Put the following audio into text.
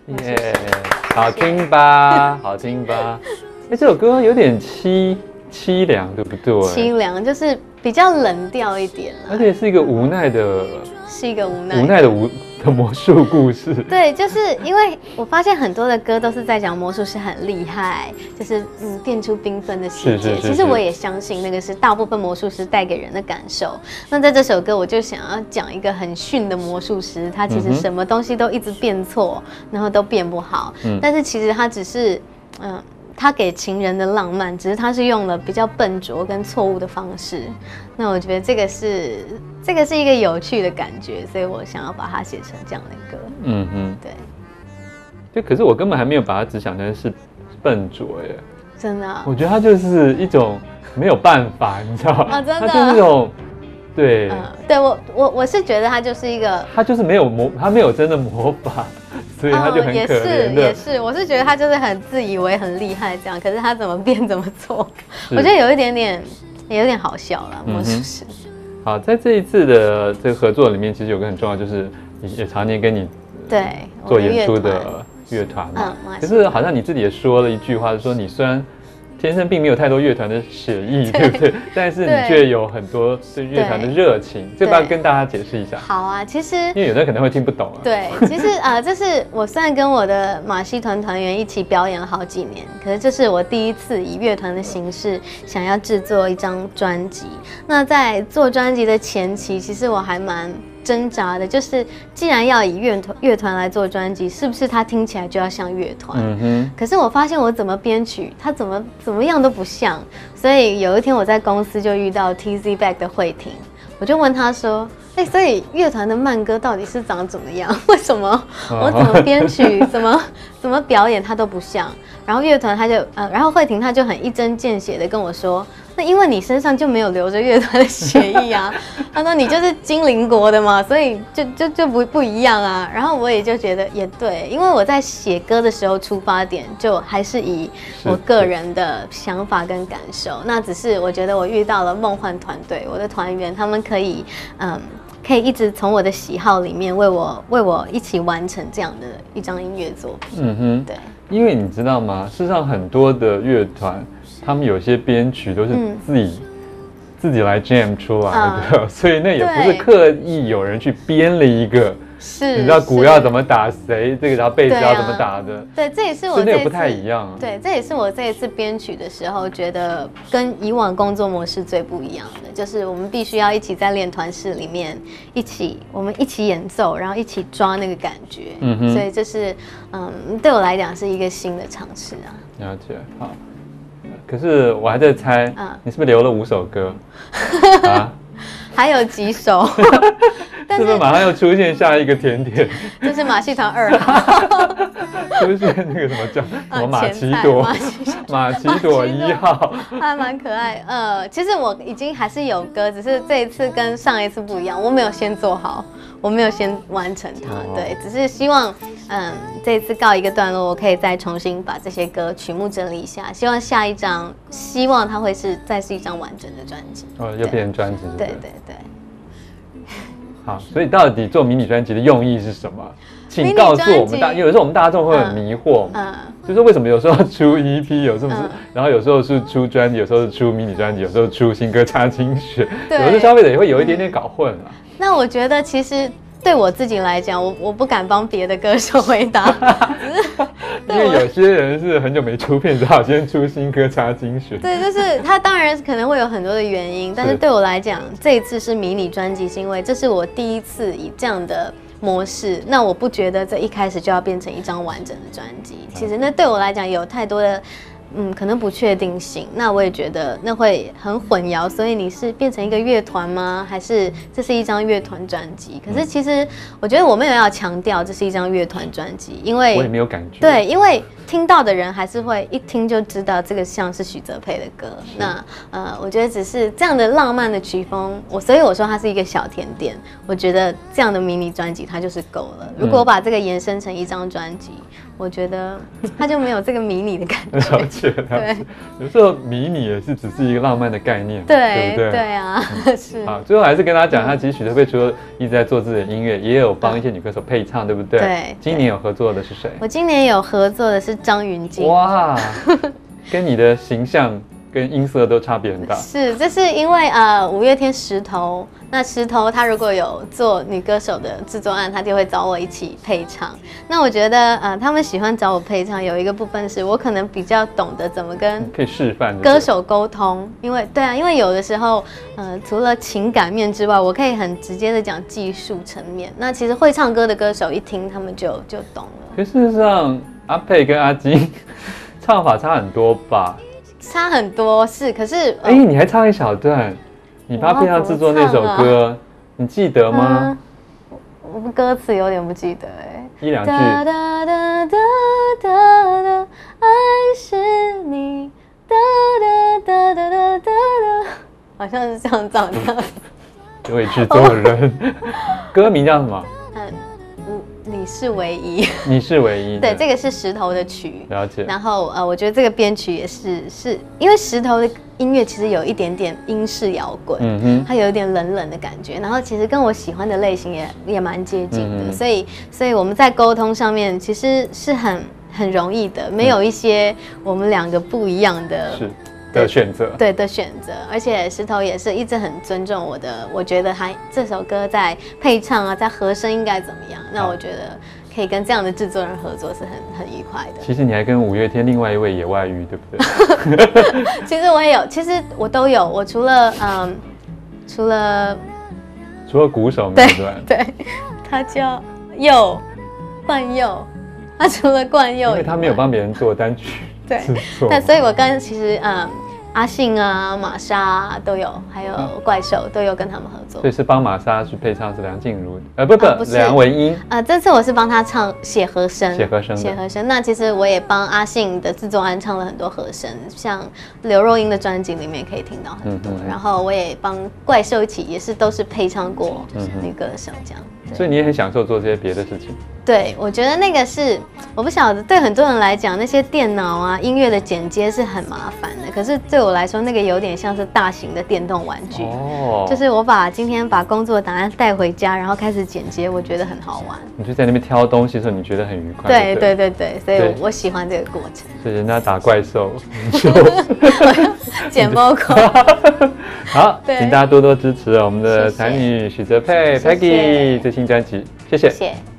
耶，好听吧，好听吧。哎，这首歌有点凄凉，对不对？ 凄凉就是比较冷调一点啦， 而且是一个无奈的， 是一个无奈的魔术故事。 对，就是因为我发现很多的歌都是在讲魔术师很厉害，就是变出缤纷的世界。其实我也相信那个是大部分魔术师带给人的感受。那在这首歌，我就想要讲一个很逊的魔术师，他其实什么东西都一直变错，然后都变不好。但是其实他只是他给情人的浪漫，只是他是用了比较笨拙跟错误的方式。那我觉得这个是一个有趣的感觉，所以我想要把它写成这样的歌。对。 就可是我根本还没有把它只想成是笨拙耶。 真的、啊？ 我觉得它就是一种没有办法，你知道吗？ 哦，真的。 它就是一种，对。 对我是觉得它就是一个， 它就是它没有真的魔法。所以他就很可怜的， 也是，我是觉得他就是很自以为很厉害这样，可是他怎么变怎么做，我觉得有点好笑啦，魔术师。 好，在这一次的这个合作里面，其实有个很重要，就是也常年跟你做演出的乐团嘛。可是好像你自己也说了一句话，说你虽然天生并没有太多乐团的血液，对不对？但是你却有很多对乐团的热情，这要跟大家解释一下。 好啊，其实因为有的人可能会听不懂啊。 对，其实这是我虽然跟我的马戏团团员一起表演了好几年，可是这是我第一次以乐团的形式想要制作一张专辑。那在做专辑的前期，其实我还蛮挣扎的，就是既然要以乐团来做专辑，是不是它听起来就要像乐团？可是我发现我怎么编曲，它怎么样都不像。所以有一天我在公司就遇到 TZ Back 的慧婷，我就问他说：“所以乐团的慢歌到底是长怎么样？为什么我怎么编曲，怎么表演它都不像？”然后乐团他就然后慧婷他就很一针见血的跟我说。那因为你身上就没有流着乐团的血液啊，他说你就是精灵国的嘛，所以就不一样啊。然后我也就觉得也对，因为我在写歌的时候出发点就还是以我个人的想法跟感受，那只是我觉得我遇到了梦幻团队，我的团员他们可以一直从我的喜好里面为我一起完成这样的一张音乐作品。对， 因为你知道吗？事实上很多的乐团。他们有些编曲都是自己来 jam 出来的，所以那也不是刻意有人去编了一个，你知道鼓要怎么打谁，这个然后贝斯要怎么打的， 对，这也是我那个不太一样。 对，这也是我这一次编曲的时候觉得跟以往工作模式最不一样的，就是我们必须要一起在练团室里面我们一起演奏，然后一起抓那个感觉。所以这是对我来讲是一个新的尝试啊。 了解，好。可是我还在猜，你是不是留了5首歌啊？ 还有几首， 是不是马上又出现下一个甜点？ 这是马戏团2号， 出现那个什么叫什么马奇朵1号， 还蛮可爱。其实我已经还是有歌，只是这一次跟上一次不一样，我没有先做好，我没有先完成它。对，只是希望这一次告一个段落，我可以再重新把这些歌曲目整理一下，希望下一张，希望它会再是一张完整的专辑。 又变成专辑。 对。 好，所以到底做迷你专辑的用意是什么？请告诉我们有时候我们大众会很迷惑，就是为什么有时候出 EP， 有这么然后有时候是出专辑，有时候是出迷你专辑，有时候出新歌加精选，有时候消费者也会有一点点搞混了。 那我觉得其实。对我自己来讲，我不敢帮别的歌手回答， 因为有些人是很久没出片，只好先出新歌加精选。 对，就是他当然可能会有很多的原因，但是对我来讲，这一次是迷你专辑，是因为这是我第一次以这样的模式，那我不觉得这一开始就要变成一张完整的专辑。其实那对我来讲有太多的。可能不确定性，那我也觉得那会很混淆，所以你是变成一个乐团吗？还是这是一张乐团专辑？可是其实我觉得我没有要强调这是一张乐团专辑，因为我也没有感觉。 对，因为听到的人还是会一听就知道这个像是许哲佩的歌。那我觉得只是这样的浪漫的曲风，所以我说它是一个小甜点。我觉得这样的迷你专辑它就是够了。如果我把这个延伸成一张专辑，我觉得它就没有这个迷你的感觉。 解。对，有时候迷你也是只是一个浪漫的概念，对不对？ 对啊，是。 好，最后还是跟大家讲，他其实许哲佩除了一直在做自己的音乐，也有帮一些女歌手配唱，对不对？ 对。 今年有合作的是谁？ 我今年有合作的是张芸京。 哇，跟你的形象跟音色都差别很大。是， 这是因为五月天石头，那石头他如果有做女歌手的制作案，他就会找我一起配唱。那我觉得他们喜欢找我配唱，有一个部分是我可能比较懂得怎么跟可以示范歌手沟通，因为有的时候除了情感面之外，我可以很直接的讲技术层面。那其实会唱歌的歌手一听他们就懂了。 可事实上，阿佩跟阿金唱法差很多吧？ 差很多是，可是你还唱一小段，你帮配唱制作那首歌，你记得吗？ 我歌词有点不记得一两句。 哒哒哒哒哒哒，爱是你，哒哒哒哒哒哒哒，好像是这样唱的。 这位制作人，歌名叫什么？ 你是唯一， 你是唯一。 对，这个是石头的曲， 了解。 然后我觉得这个编曲也是因为石头的音乐其实有一点点英式摇滚，它有一点冷冷的感觉，然后其实跟我喜欢的类型也蛮接近的，所以我们在沟通上面其实是很容易的，没有一些我们两个不一样的。 是。的选择， 对的选择，而且石头也是一直很尊重我的，我觉得他这首歌在配唱啊，在和声应该怎么样，那我觉得可以跟这样的制作人合作是很愉快的。 其实你还跟五月天另外一位也外遇，对不对？ 其实我也有，其实我都有，我除了鼓手没有对，他叫冠佑，他除了冠佑， 因为他没有帮别人做单曲。 对，那所以我跟其实阿信啊、玛莎都有，还有怪兽都有跟他们合作。 所以是帮玛莎去配唱是梁静茹，不是梁文音。 这次我是帮他写和声。 写和声。 那其实我也帮阿信的制作案唱了很多和声，像刘若英的专辑里面可以听到很多。然后我也帮怪兽一起，都是配唱过女歌手这样。 所以你也很享受做这些别的事情。 对，我觉得那个是我不晓得，对很多人来讲，那些电脑啊、音乐的剪接是很麻烦的。可是对我来说，那个有点像是大型的电动玩具。就是我今天把工作档案带回家，然后开始剪接，我觉得很好玩。 你就在那边挑东西的时候，你觉得很愉快。 对，所以我喜欢这个过程。 所以人家打怪兽，你就剪包口。 好，请大家多多支持我们的才女许哲佩 Peggy 最新专辑，谢谢。